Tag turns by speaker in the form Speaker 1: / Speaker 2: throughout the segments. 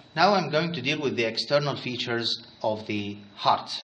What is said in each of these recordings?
Speaker 1: Now I'm going to deal with the external features of the heart.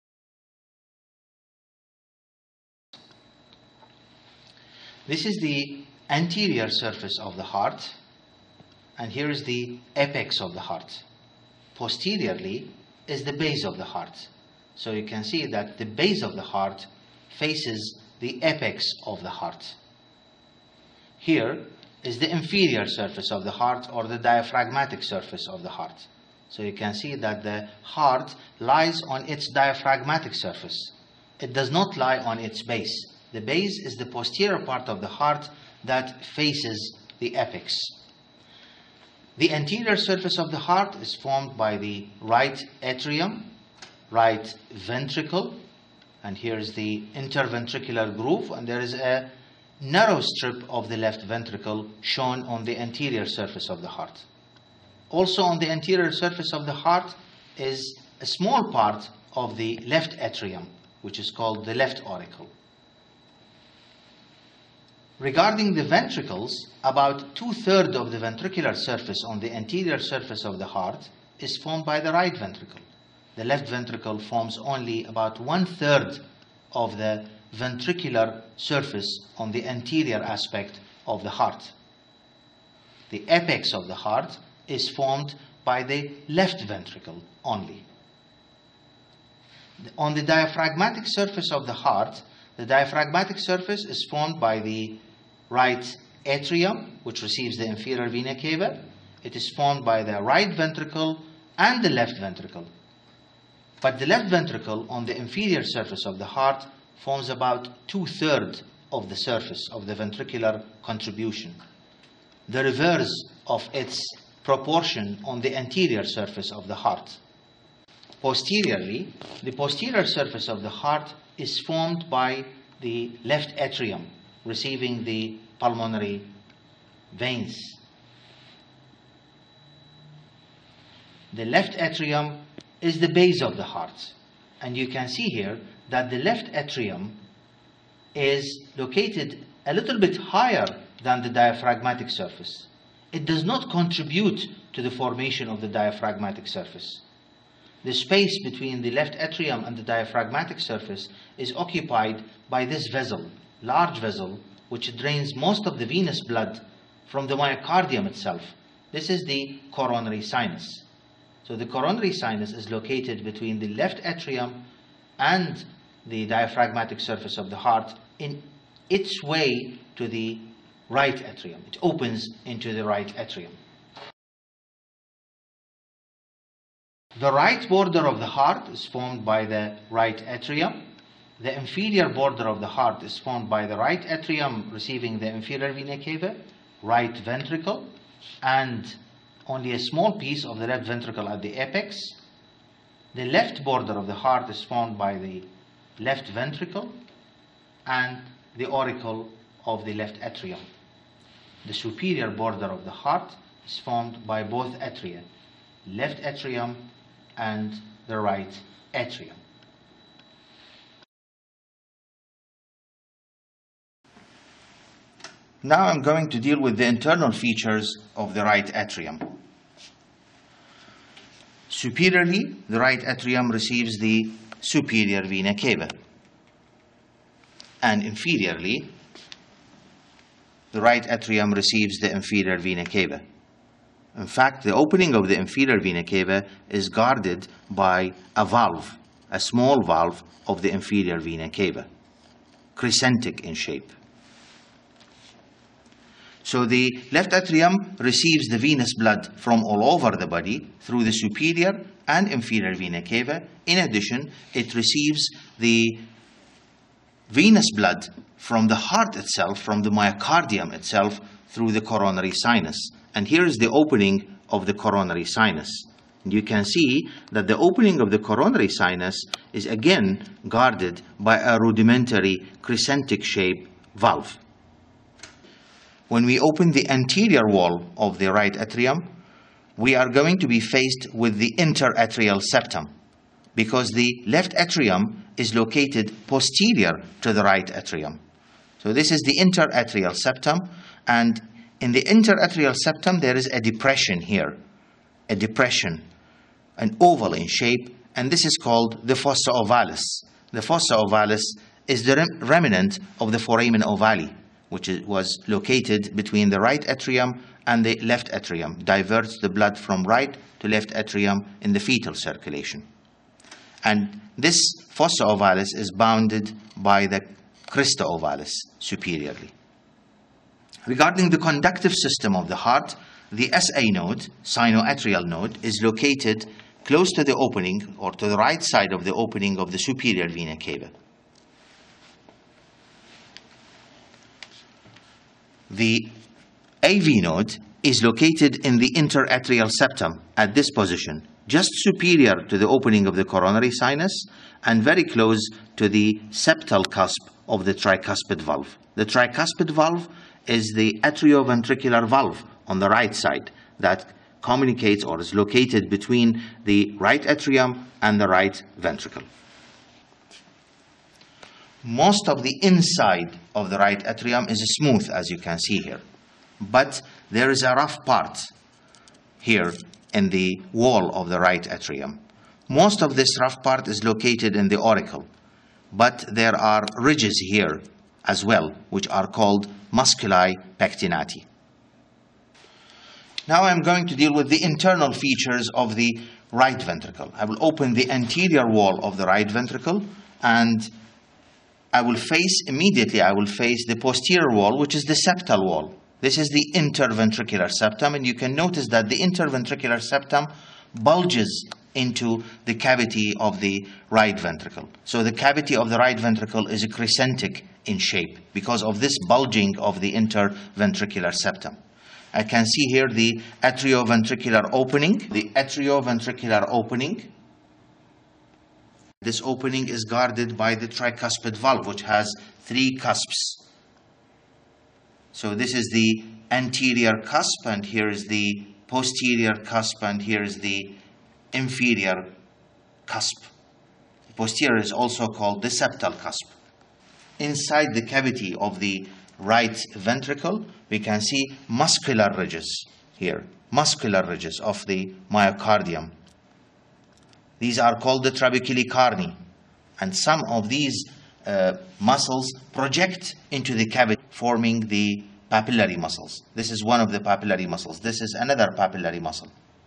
Speaker 1: This is the anterior surface of the heart, and here is the apex of the heart. Posteriorly is the base of the heart. So you can see that the base of the heart faces the apex of the heart. Here is the inferior surface of the heart, or the diaphragmatic surface of the heart. So you can see that the heart lies on its diaphragmatic surface. It does not lie on its base. The base is the posterior part of the heart that faces the apex. The anterior surface of the heart is formed by the right atrium, right ventricle, and here is the interventricular groove, and there is a narrow strip of the left ventricle shown on the anterior surface of the heart. Also on the anterior surface of the heart is a small part of the left atrium, which is called the left auricle. Regarding the ventricles, about 2/3 of the ventricular surface on the anterior surface of the heart is formed by the right ventricle. The left ventricle forms only about 1/3 of the ventricular surface on the anterior aspect of the heart. The apex of the heart is formed by the left ventricle only. On the diaphragmatic surface of the heart, the diaphragmatic surface is formed by the right atrium, which receives the inferior vena cava. It is formed by the right ventricle and the left ventricle. But the left ventricle on the inferior surface of the heart forms about 2/3 of the surface of the ventricular contribution, the reverse of its proportion on the anterior surface of the heart. Posteriorly, the posterior surface of the heart is formed by the left atrium, receiving the pulmonary veins. The left atrium is the base of the heart, and you can see here that the left atrium is located a little bit higher than the diaphragmatic surface. It does not contribute to the formation of the diaphragmatic surface. The space between the left atrium and the diaphragmatic surface is occupied by this vessel, large vessel, which drains most of the venous blood from the myocardium itself. This is the coronary sinus. So the coronary sinus is located between the left atrium and the diaphragmatic surface of the heart in its way to the right atrium. It opens into the right atrium. The right border of the heart is formed by the right atrium. The inferior border of the heart is formed by the right atrium receiving the inferior vena cava, right ventricle, and only a small piece of the left ventricle at the apex. The left border of the heart is formed by the left ventricle and the auricle of the left atrium. The superior border of the heart is formed by both atria, left atrium and the right atrium. Now I'm going to deal with the internal features of the right atrium. Superiorly, the right atrium receives the superior vena cava, and inferiorly, the right atrium receives the inferior vena cava. In fact, the opening of the inferior vena cava is guarded by a valve, a small valve of the inferior vena cava, crescentic in shape. So the left atrium receives the venous blood from all over the body through the superior and inferior vena cava. In addition, it receives the venous blood from the heart itself, from the myocardium itself, through the coronary sinus. And here is the opening of the coronary sinus. And you can see that the opening of the coronary sinus is again guarded by a rudimentary crescentic shape valve. When we open the anterior wall of the right atrium, we are going to be faced with the interatrial septum, because the left atrium is located posterior to the right atrium. So this is the interatrial septum, and in the interatrial septum there is a depression here, a depression an oval in shape, and this is called the fossa ovalis. The fossa ovalis is the remnant of the foramen ovale, which was located between the right atrium and the left atrium, diverts the blood from right to left atrium in the fetal circulation. And this fossa ovalis is bounded by the crista ovalis superiorly. Regarding the conductive system of the heart, the SA node, sinoatrial node, is located close to the opening, or to the right side of the opening of the superior vena cava. The AV node is located in the interatrial septum at this position, just superior to the opening of the coronary sinus and very close to the septal cusp of the tricuspid valve. The tricuspid valve is the atrioventricular valve on the right side that communicates or is located between the right atrium and the right ventricle. Most of the inside of the right atrium is smooth, as you can see here, but there is a rough part here in the wall of the right atrium. Most of this rough part is located in the auricle, but there are ridges here as well, which are called musculi pectinati. Now I'm going to deal with the internal features of the right ventricle. I will open the anterior wall of the right ventricle, and I will face the posterior wall, which is the septal wall. This is the interventricular septum, and you can notice that the interventricular septum bulges into the cavity of the right ventricle. So the cavity of the right ventricle is crescentic in shape because of this bulging of the interventricular septum. I can see here the atrioventricular opening. The atrioventricular opening. This opening is guarded by the tricuspid valve, which has 3 cusps. So this is the anterior cusp, and here is the posterior cusp, and here is the inferior cusp. The posterior is also called the septal cusp. Inside the cavity of the right ventricle, we can see muscular ridges here, muscular ridges of the myocardium. These are called the trabeculae carnae, and some of these muscles project into the cavity, forming the papillary muscles. This is one of the papillary muscles. This is another papillary muscle.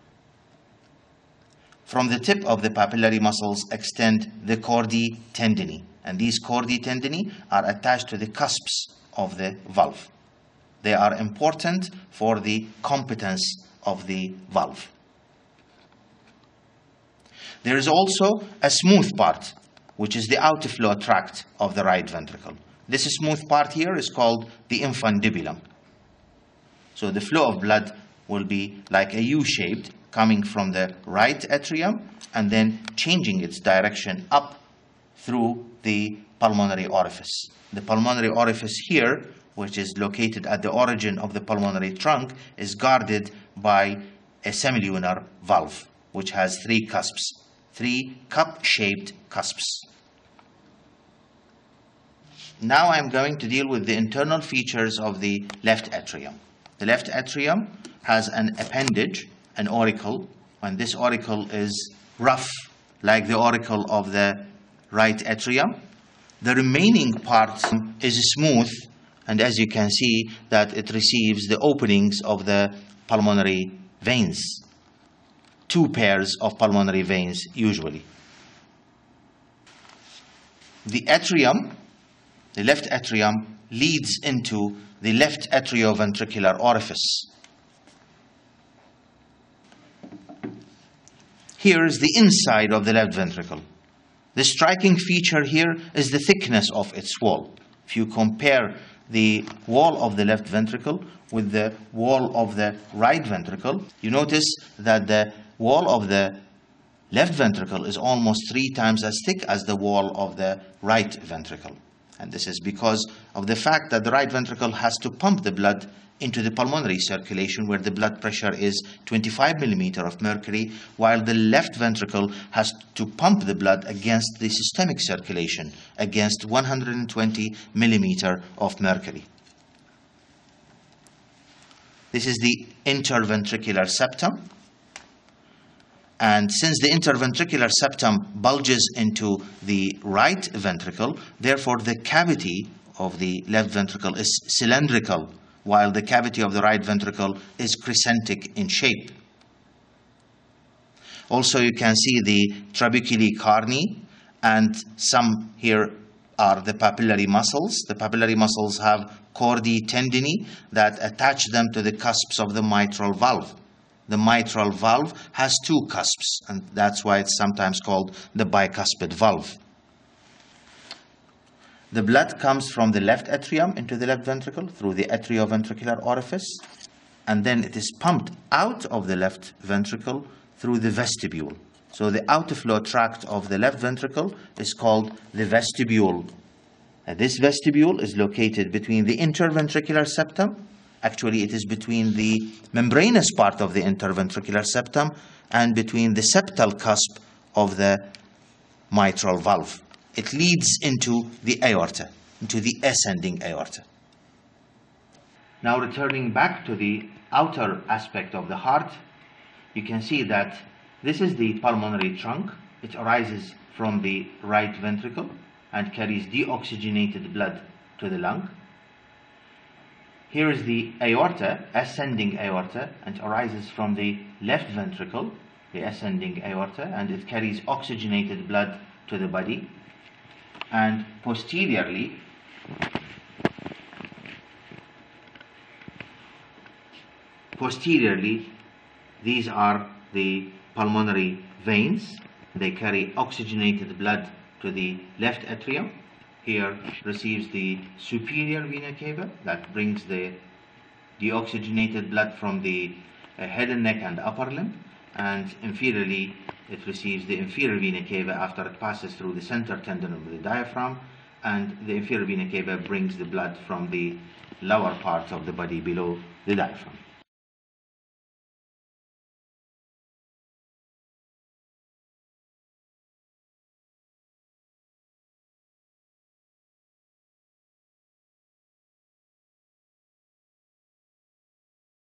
Speaker 1: From the tip of the papillary muscles extend the chordae tendineae, and these chordae tendineae are attached to the cusps of the valve. They are important for the competence of the valve. There is also a smooth part, which is the outflow tract of the right ventricle. This smooth part here is called the infundibulum. So the flow of blood will be like a U-shaped, coming from the right atrium and then changing its direction up through the pulmonary orifice. The pulmonary orifice here, which is located at the origin of the pulmonary trunk, is guarded by a semilunar valve, which has 3 cusps, 3 cup-shaped cusps. Now I'm going to deal with the internal features of the left atrium. The left atrium has an appendage, an auricle, and this auricle is rough, like the auricle of the right atrium. The remaining part is smooth, and as you can see that it receives the openings of the pulmonary veins. 2 pairs of pulmonary veins usually. The atrium, the left atrium, leads into the left atrioventricular orifice. Here is the inside of the left ventricle. The striking feature here is the thickness of its wall. If you compare the wall of the left ventricle with the wall of the right ventricle, you notice that the wall of the left ventricle is almost 3 times as thick as the wall of the right ventricle. And this is because of the fact that the right ventricle has to pump the blood into the pulmonary circulation, where the blood pressure is 25 millimeter of mercury, while the left ventricle has to pump the blood against the systemic circulation, against 120 millimeter of mercury. This is the interventricular septum. And since the interventricular septum bulges into the right ventricle, therefore the cavity of the left ventricle is cylindrical, while the cavity of the right ventricle is crescentic in shape. Also, you can see the trabeculae carnae, and some here are the papillary muscles. The papillary muscles have chordae tendinae that attach them to the cusps of the mitral valve. The mitral valve has two cusps, and that's why it's sometimes called the bicuspid valve. The blood comes from the left atrium into the left ventricle through the atrioventricular orifice, and then it is pumped out of the left ventricle through the vestibule. So the outflow tract of the left ventricle is called the vestibule. And this vestibule is located between the interventricular septum. Actually, it is between the membranous part of the interventricular septum and between the septal cusp of the mitral valve. It leads into the aorta, into the ascending aorta. Now returning back to the outer aspect of the heart, you can see that this is the pulmonary trunk. It arises from the right ventricle and carries deoxygenated blood to the lung. Here is the aorta, ascending aorta, and arises from the left ventricle, the ascending aorta, and it carries oxygenated blood to the body. And posteriorly, these are the pulmonary veins. They carry oxygenated blood to the left atrium. Here receives the superior vena cava that brings the deoxygenated blood from the head and neck and upper limb, and inferiorly it receives the inferior vena cava after it passes through the center tendon of the diaphragm, and the inferior vena cava brings the blood from the lower parts of the body below the diaphragm.